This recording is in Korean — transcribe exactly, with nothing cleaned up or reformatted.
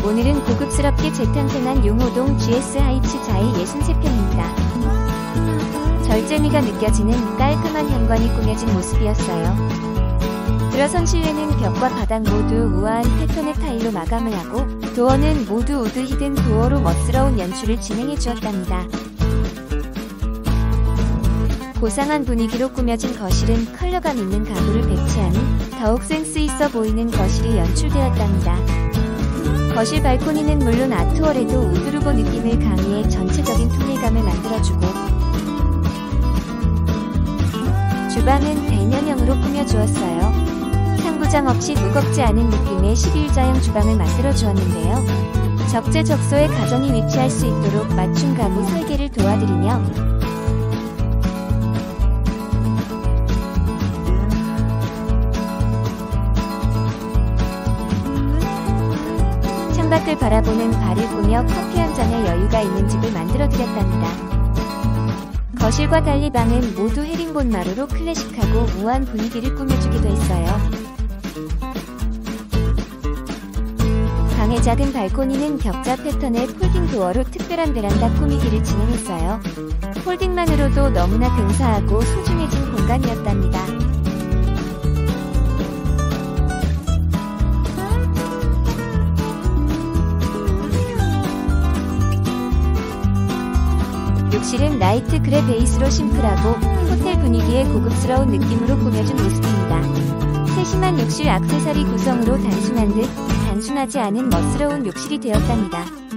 오늘은 고급스럽게 재탄생한 용호동 지에스 하이츠 자의 예순세 평입니다. 절제미가 느껴지는 깔끔한 현관이 꾸며진 모습이었어요. 들어선 실내는 벽과 바닥 모두 우아한 패턴의 타일로 마감을 하고 도어는 모두 우드 히든 도어로 멋스러운 연출을 진행해 주었답니다. 고상한 분위기로 꾸며진 거실은 컬러감 있는 가구를 배치하니 더욱 센스 있어 보이는 거실이 연출되었답니다. 거실 발코니는 물론 아트월에도 우드루보 느낌을 가미해 전체적인 통일감을 만들어주고 주방은 대면형으로 꾸며주었어요. 상부장 없이 무겁지 않은 느낌의 십이일자형 주방을 만들어 주었는데요. 적재적소에 가정이 위치할 수 있도록 맞춤 가구 설계를 도와드리며 창밖을 바라보는 발을 꾸며 커피 한 잔의 여유가 있는 집을 만들어 드렸답니다. 거실과 달리 방은 모두 헤링본 마루로 클래식하고 우아한 분위기를 꾸며주기도 했어요. 방의 작은 발코니는 격자 패턴의 폴딩 도어로 특별한 베란다 꾸미기를 진행했어요. 폴딩만으로도 너무나 근사하고 소중해진 공간이었답니다. 욕실은 라이트 그레 베이스로 심플하고 호텔 분위기의 고급스러운 느낌으로 꾸며준 모습입니다. 세심한 욕실 액세서리 구성으로 단순한 듯 단순하지 않은 멋스러운 욕실이 되었답니다.